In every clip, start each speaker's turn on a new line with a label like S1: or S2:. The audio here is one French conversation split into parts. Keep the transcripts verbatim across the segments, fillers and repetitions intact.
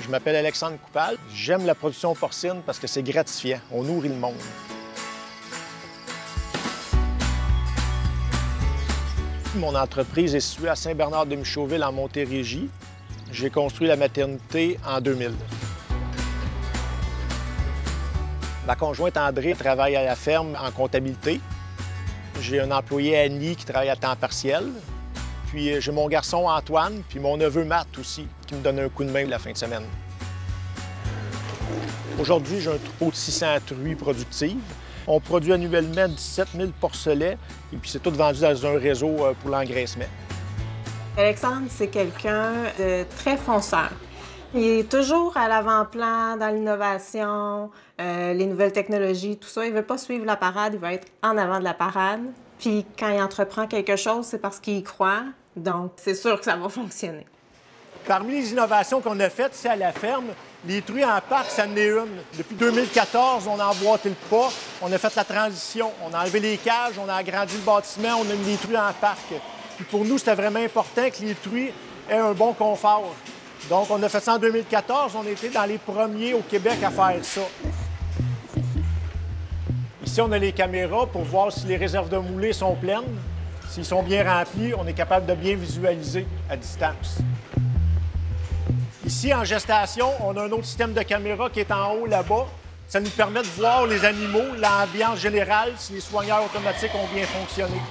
S1: Je m'appelle Alexandre Coupal. J'aime la production porcine parce que c'est gratifiant. On nourrit le monde. Mon entreprise est située à Saint-Bernard-de-Michauville, en Montérégie. J'ai construit la maternité en deux mille. Ma conjointe André travaille à la ferme en comptabilité. J'ai un employé Annie qui travaille à temps partiel. Puis j'ai mon garçon Antoine, puis mon neveu Matt aussi, qui me donne un coup de main la fin de semaine. Aujourd'hui, j'ai un troupeau de six cents truies productives. On produit annuellement dix-sept mille porcelets, et puis c'est tout vendu dans un réseau pour l'engraissement.
S2: Alexandre, c'est quelqu'un de très fonceur. Il est toujours à l'avant-plan dans l'innovation, euh, les nouvelles technologies, tout ça. Il ne veut pas suivre la parade, il veut être en avant de la parade. Puis quand il entreprend quelque chose, c'est parce qu'il y croit. Donc, c'est sûr que ça va fonctionner.
S1: Parmi les innovations qu'on a faites ici à la ferme, les truies en parc, ça en est une. Depuis deux mille quatorze, on a emboîté le pas, on a fait la transition. On a enlevé les cages, on a agrandi le bâtiment, on a mis les truies en parc. Puis pour nous, c'était vraiment important que les truies aient un bon confort. Donc, on a fait ça en deux mille quatorze. On a été dans les premiers au Québec à faire ça. Ici, on a les caméras pour voir si les réserves de moulées sont pleines. S'ils sont bien remplis, on est capable de bien visualiser à distance. Ici, en gestation, on a un autre système de caméra qui est en haut là-bas. Ça nous permet de voir les animaux, l'ambiance générale, si les soigneurs automatiques ont bien fonctionné.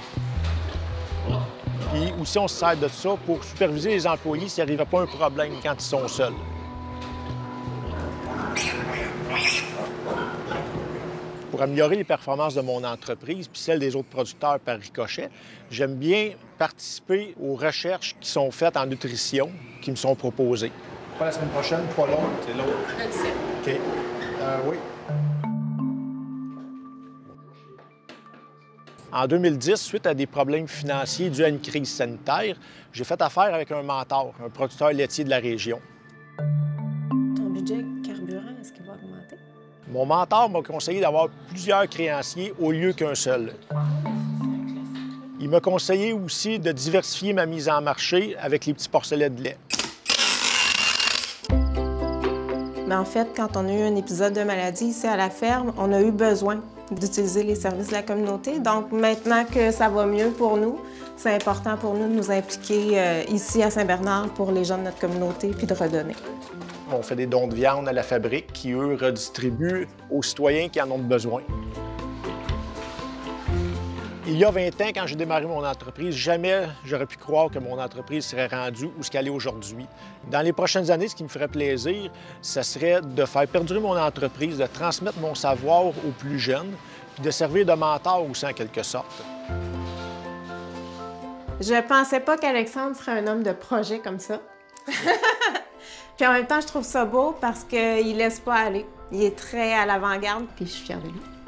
S1: Puis aussi, on se sert de ça pour superviser les employés s'il n'arrive pas un problème quand ils sont seuls. Pour améliorer les performances de mon entreprise puis celles des autres producteurs par ricochet, j'aime bien participer aux recherches qui sont faites en nutrition, qui me sont proposées. Pas la semaine prochaine, pas l'autre, c'est l'autre.
S2: Je le sais.
S1: OK. Euh, oui. En deux mille dix, suite à des problèmes financiers dus à une crise sanitaire, j'ai fait affaire avec un mentor, un producteur laitier de la région.
S2: Ton budget carburant, est-ce qu'il va augmenter?
S1: Mon mentor m'a conseillé d'avoir plusieurs créanciers au lieu qu'un seul. Il m'a conseillé aussi de diversifier ma mise en marché avec les petits porcelets de lait.
S2: Mais en fait, quand on a eu un épisode de maladie ici à la ferme, on a eu besoin d'utiliser les services de la communauté. Donc maintenant que ça va mieux pour nous, c'est important pour nous de nous impliquer euh, ici à Saint-Bernard pour les gens de notre communauté puis de redonner.
S1: On fait des dons de viande à la fabrique qui, eux, redistribuent aux citoyens qui en ont besoin. Il y a vingt ans, quand j'ai démarré mon entreprise, jamais j'aurais pu croire que mon entreprise serait rendue où ce qu'elle est aujourd'hui. Dans les prochaines années, ce qui me ferait plaisir, ce serait de faire perdurer mon entreprise, de transmettre mon savoir aux plus jeunes, puis de servir de mentor aussi en quelque sorte.
S2: Je pensais pas qu'Alexandre serait un homme de projet comme ça. Puis en même temps, je trouve ça beau parce qu'il laisse pas aller. Il est très à l'avant-garde, puis je suis fière de lui.